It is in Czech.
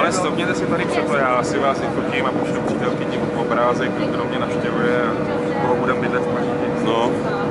Ale stopněte si tady před to, já si vás vyfotím a pošlu přítelky tím obrázek, kdo mě navštěvuje a koho budeme bydlet v paměti. No.